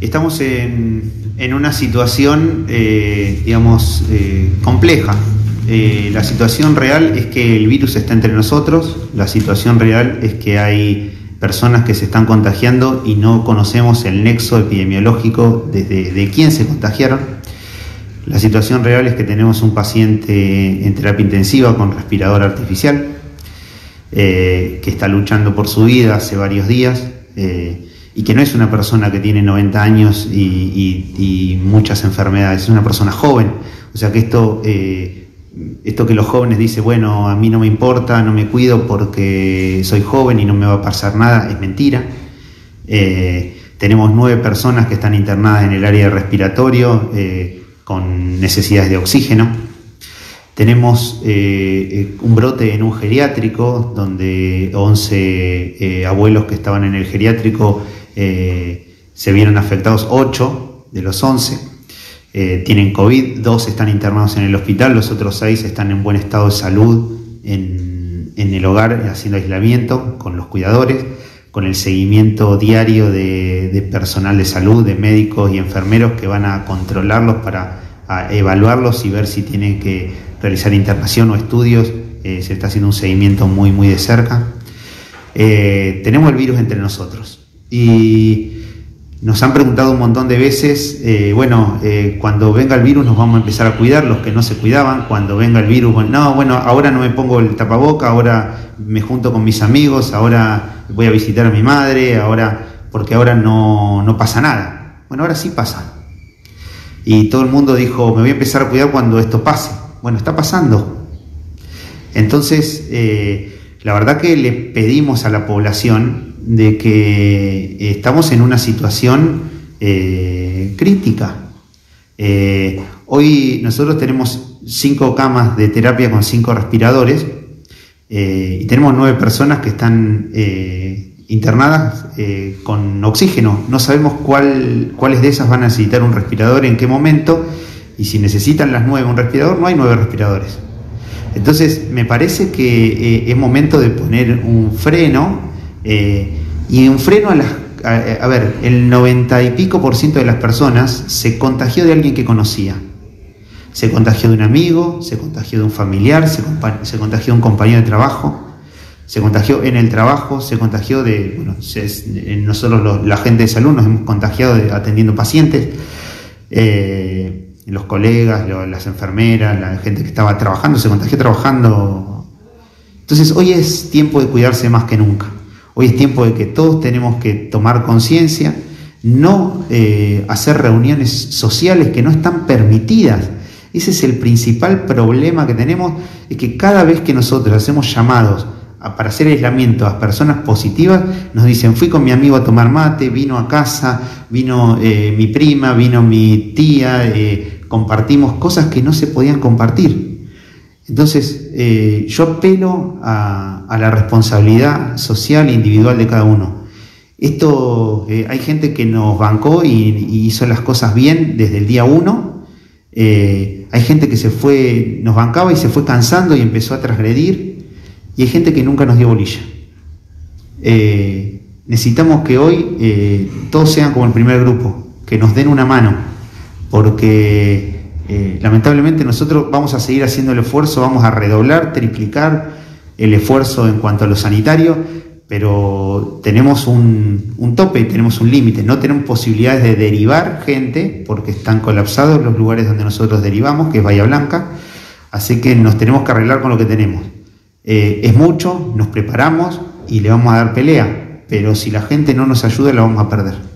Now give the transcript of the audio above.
Estamos en una situación, compleja. La situación real es que el virus está entre nosotros, la situación real es que hay personas que se están contagiando y no conocemos el nexo epidemiológico de quién se contagiaron. La situación real es que tenemos un paciente en terapia intensiva con respirador artificial, que está luchando por su vida hace varios días, y que no es una persona que tiene 90 años y muchas enfermedades, es una persona joven. O sea que esto que los jóvenes dicen, bueno, a mí no me importa, no me cuido porque soy joven y no me va a pasar nada, es mentira. Tenemos 9 personas que están internadas en el área respiratorio con necesidades de oxígeno. Tenemos un brote en un geriátrico donde 11 abuelos que estaban en el geriátrico se vieron afectados. 8 de los 11 tienen COVID, 2 están internados en el hospital, los otros 6 están en buen estado de salud en el hogar haciendo aislamiento con los cuidadores, con el seguimiento diario de personal de salud, de médicos y enfermeros que van a controlarlos para evaluarlos y ver si tienen que realizar internación o estudios. Se está haciendo un seguimiento muy de cerca. Tenemos el virus entre nosotros y nos han preguntado un montón de veces, cuando venga el virus nos vamos a empezar a cuidar, los que no se cuidaban. Cuando venga el virus, ahora no me pongo el tapaboca, ahora me junto con mis amigos, ahora voy a visitar a mi madre, porque ahora no pasa nada. Bueno, ahora sí pasa. Y todo el mundo dijo, me voy a empezar a cuidar cuando esto pase. Bueno, está pasando. Entonces, la verdad que le pedimos a la población de que estamos en una situación crítica. Hoy nosotros tenemos 5 camas de terapia con 5 respiradores y tenemos 9 personas que están internadas con oxígeno. No sabemos cuáles de esas van a necesitar un respirador, en qué momento, y si necesitan las 9 un respirador, no hay 9 respiradores. Entonces me parece que es momento de poner un freno, y un freno a ver, el 90 y pico % de las personas se contagió de alguien que conocía, se contagió de un amigo, se contagió de un familiar, se contagió de un compañero de trabajo, se contagió en el trabajo, se contagió nosotros la gente de salud nos hemos contagiado atendiendo pacientes, los colegas, las enfermeras, la gente que estaba trabajando, se contagió trabajando. Entonces hoy es tiempo de cuidarse más que nunca. Hoy es tiempo de que todos tenemos que tomar conciencia, no hacer reuniones sociales que no están permitidas. Ese es el principal problema que tenemos, es que cada vez que nosotros hacemos llamados para hacer aislamiento a personas positivas, nos dicen, fui con mi amigo a tomar mate, vino a casa, vino mi prima, vino mi tía, compartimos cosas que no se podían compartir. Entonces, yo apelo a la responsabilidad social e individual de cada uno. Esto, hay gente que nos bancó y hizo las cosas bien desde el día 1. Hay gente que nos bancaba y se fue cansando y empezó a transgredir. Y hay gente que nunca nos dio bolilla. Necesitamos que hoy todos sean como el primer grupo, que nos den una mano, porque lamentablemente nosotros vamos a seguir haciendo el esfuerzo, vamos a redoblar, triplicar el esfuerzo en cuanto a lo sanitario, pero tenemos un tope, tenemos un límite, no tenemos posibilidades de derivar gente porque están colapsados los lugares donde nosotros derivamos, que es Bahía Blanca, así que nos tenemos que arreglar con lo que tenemos. Es mucho, nos preparamos y le vamos a dar pelea, pero si la gente no nos ayuda la vamos a perder.